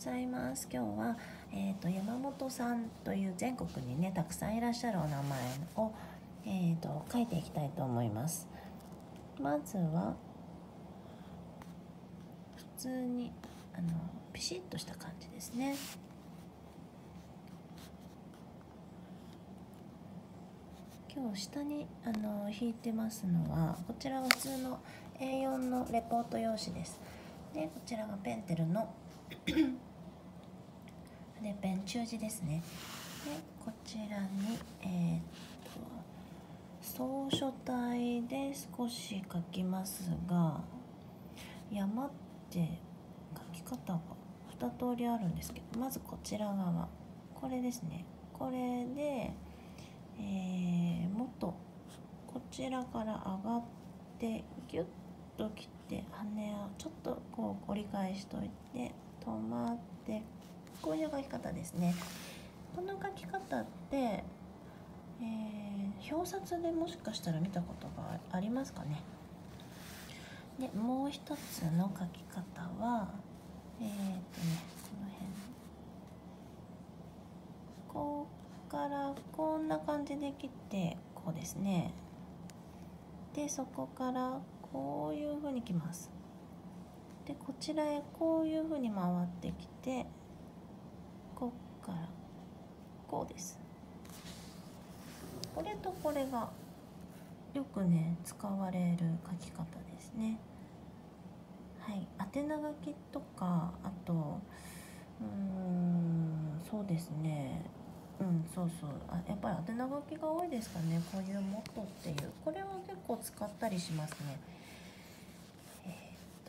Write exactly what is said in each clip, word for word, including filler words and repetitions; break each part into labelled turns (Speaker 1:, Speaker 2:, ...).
Speaker 1: ざいます。今日は、えーと、山本さんという全国にねたくさんいらっしゃるお名前を、えーと、書いていきたいと思います。まずは普通にあのピシッとした感じですね。今日下にあの引いてますのは、こちらは普通の エーよん のレポート用紙です。でこちらがペンテルの筆ペン中字ですね。でこちらに、えー、っと草書体で少し書きますが、山って書き方がに通りあるんですけど、まずこちら側、これですね。これで、えー、もっとこちらから上がってギュッと切って羽をちょっとこう折り返しといて止まって、こういう書き方ですね。この書き方って、えー、表札でもしかしたら見たことがありますかね。でもう一つの書き方はえー、っとねこの辺、こうからこんな感じで切って、こうですね。でそこからこういう風にきます。でこちらへこういう風に回ってきて、こっからこうです。これとこれがよくね使われる書き方ですね。はい、宛名書きとか、あとうーんそうですね、うんそうそう、あやっぱり宛名書きが多いですかね。こういうモットっていう、これは結構使ったりしますね。えー、っ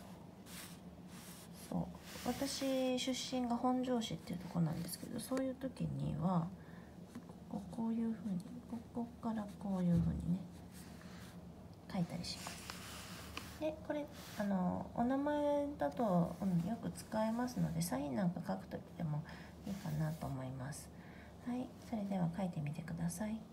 Speaker 1: とそう私出身が本庄市っていうところなんですけど、そういう時にはこうこういう風にここからこういう風にね書いたりします。でこれあのお名前だと、うん、よく使えますので、サインなんか書く時でもいいかなと思います。はい、それでは書いてみてください。